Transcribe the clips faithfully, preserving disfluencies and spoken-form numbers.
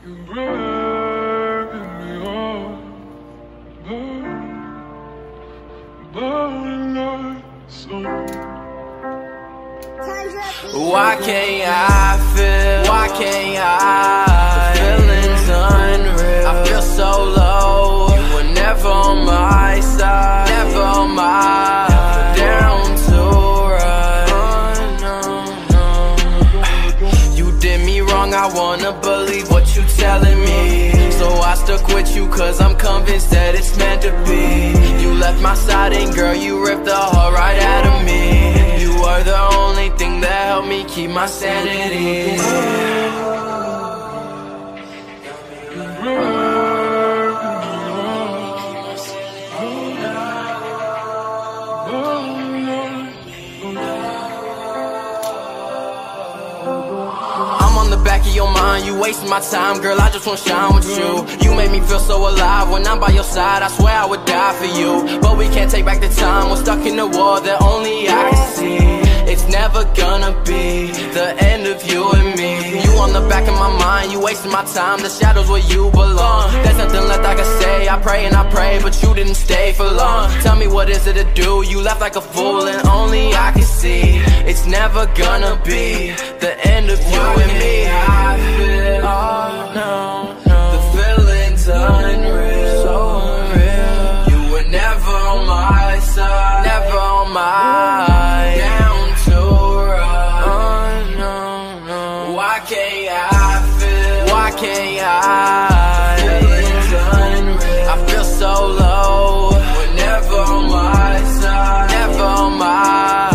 Why can't I feel? Why can't I? The feeling's unreal. I feel so low. You were never on my side. Never on my side. Down to right. Oh, no, no. You did me wrong. I wanna believe what you telling me. So I stuck with you cause I'm convinced that it's meant to be. You left my side and girl, you ripped the heart right out of me. You were the only thing that helped me keep my sanity. I'm on the back of your mind, you wasting my time, girl, I just wanna shine with you. You make me feel so alive, when I'm by your side, I swear I would die for you. But we can't take back the time, we're stuck in a war that only I can see. It's never gonna be the end of you and me. You on the back of my mind, you wasting my time, the shadows where you belong. There's nothing left I can say, I pray and I pray, but you didn't stay for long. Tell me what is it to do, you left like a fool and only I can see. It's never gonna be the end of you and me. I feel, oh no, no. The feeling's unreal, so unreal. You were never on my side, never on my side. Down to right, oh no, no. Why can't I feel? Why can't I? The feeling's unreal. I feel so low. You were never on my side, never on my side.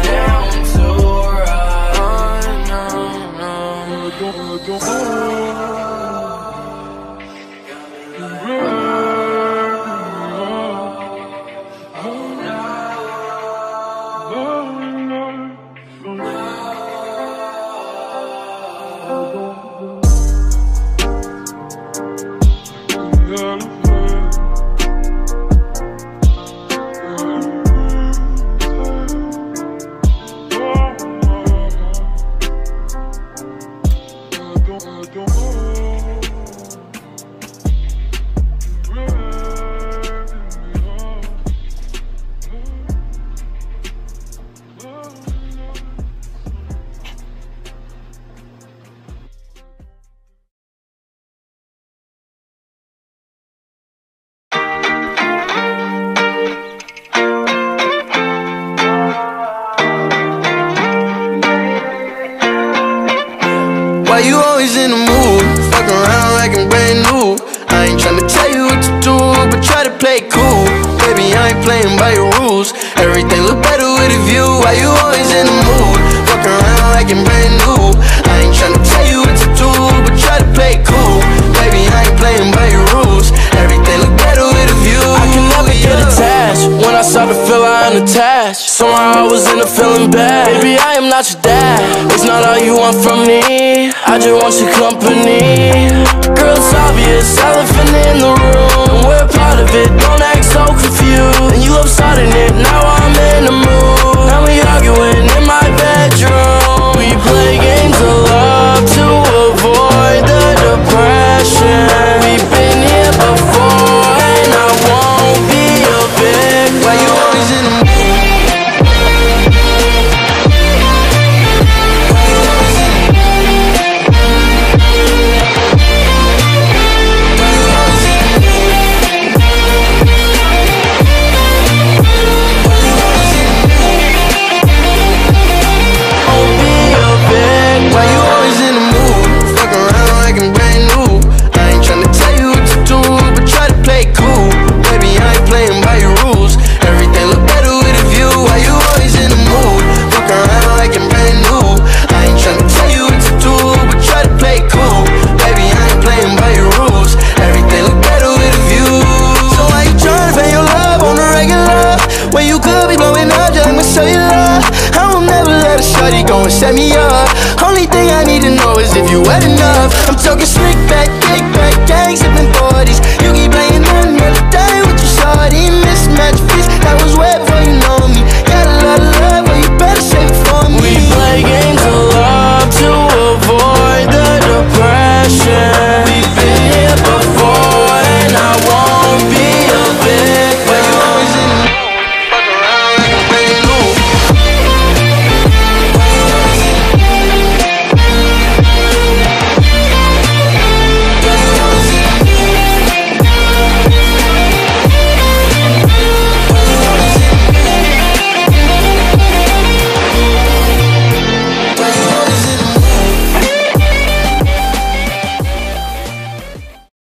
Why you always in the mood? Fuck around like I'm brand new. I ain't tryna tell you what to do, but try to play cool. Baby, I ain't playing by your rules. Everything look better with a view. Why you always in the mood? Fuck around like I'm brand new. I ain't tryna tell you what to do, but try to play cool. Baby, I ain't playing by your rules. Everything look better with a view. I can never get attached. When I start to feel I unattached, somehow I was in a feeling bad. Baby, I am not your dad. It's not all you want from me, I just want your company. Girl, it's obvious, elephant in the room. We're part of it, don't act so confused. And you love starting it, now I'm in the mood. Now we arguing in my bedroom. We play games of love to avoid the depression. We've been here before and I won't be a victim. Why you always in the mood? Set me up. Only thing I need to know is if you wet enough. I'm talking slick back, kick back, gang sipping forties. You keep playing